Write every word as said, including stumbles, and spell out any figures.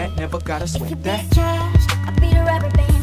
that, never gotta If you sweat be that. a trash, I'll be the rubber band.